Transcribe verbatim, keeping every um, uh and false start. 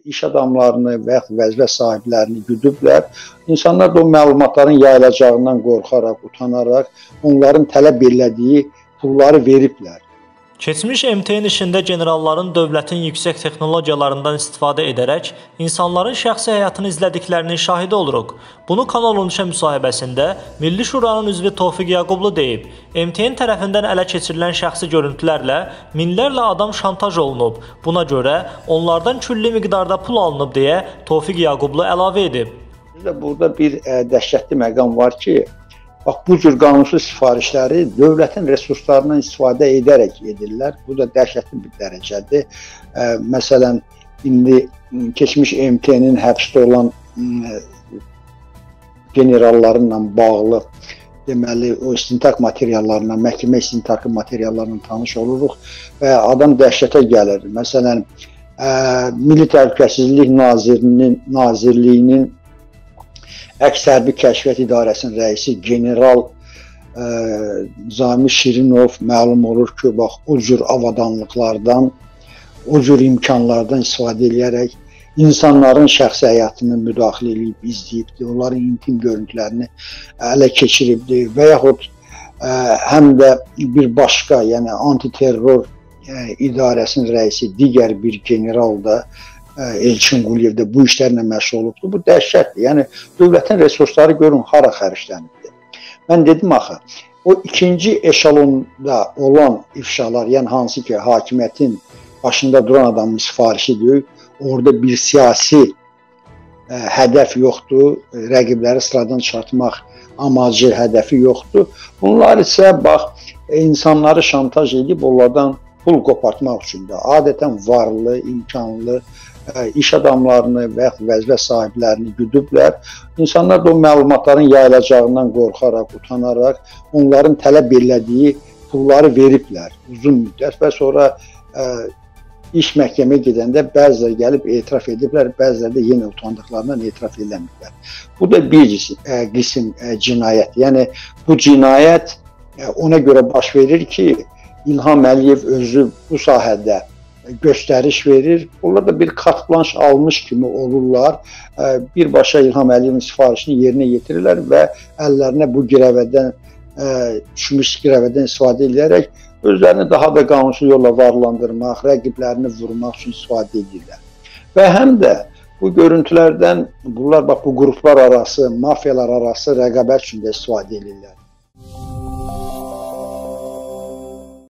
iş adamlarını və yaxud vəzifə sahiblərini güdüblər. İnsanlar da o məlumatların yayılacağından qorxaraq, utanaraq onların tələb elədiyi pulları veriblər. Keçmiş M T N işində generalların dövlətin yüksək texnologiyalarından istifadə edərək insanların şəxsi həyatını izlədiklərinin şahidi oluruq. Bunu Kanal on üçə müsahibəsində Milli Şuranın üzvü Tofiq Yaqublu deyib. M T N tərəfindən ələ keçirilən şəxsi görüntülərlə minlərlə adam şantaj olunub. Buna görə onlardan külli miqdarda pul alınıb deyə Tofiq Yaqublu əlavə edib. Burada bir ə, dəhşətli məqam var ki, bax, bu cür qanunsuz sifarişləri dövlətin resurslarından istifadə edərək edirlər. Bu da dəhşətli bir dərəcədir. Ə, məsələn, indi keçmiş M T N'in həbsdə olan ə, generallarla bağlı deməli, o istintaq materiallarına, məhkəmə istintaqı materiallarına tanış oluruq və adam dəhşətə gəlir. Məsələn, ə, Milli Təhlükəsizlik Nazirinin, Nazirliyinin Əks Hərbi Kəşfiyyat İdarəsinin rəisi general ə, Zami Şirinov məlum olur ki, bax, o cür avadanlıqlardan, o cür imkanlardan istifadə edərək insanların şəxsi həyatını müdaxilə edib, izləyibdir, onların intim görüntülərini ələ keçiribdir və yaxud ə, həm də bir başqa, yəni antiterror ə, idarəsinin rəisi digər bir general da Elçin Quliyev də bu işlərlə məşğul olubdur. Bu dəhşətdir. Yəni, dövlətin resursları görün, hara xərclənibdir. Mən dedim axı, o ikinci eşalonda olan ifşalar, yəni hansı ki, hakimiyyətin başında duran adamın sifarişidir, orada bir siyasi ə, hədəf yoxdur, rəqibləri sıradan çıxartmaq amacı, hədəfi yoxdur. Bunlar isə, bax, insanları şantaj edib, onlardan pul qopartmaq üçün də adətən varlı, imkanlı, iş adamlarını və yaxud vəzifə sahiblərini güdüblər. İnsanlar da o məlumatların yayılacağından qorxaraq, utanaraq onların tələb elədiyi pulları veriblər uzun müddət və sonra ə, iş məhkəməyə gedəndə bəziləri gəlib etiraf ediblər, bəziləri də yenə utandıqlarından etiraf eləmirlər. Bu da bir ə, qism ə, cinayət. Yəni, bu cinayət ə, ona görə baş verir ki, İlham Əliyev özü bu sahədə göstəriş verir. Onlar da bir kart blanş almış kimi olurlar. Birbaşa İlham Əliyevin sifarişini yerinə yetirirlər və əllərinə bu girəvədən, düşmüş girəvədən istifadə edərək özlərini daha da qanunsuz yolla varlandırmaq, rəqiblərini vurmaq üçün istifadə edirlər. Və həm də bu görüntülərdən bunlar bax, bu qruplar arası, mafiyalar arası rəqabət üçün də istifadə edirlər.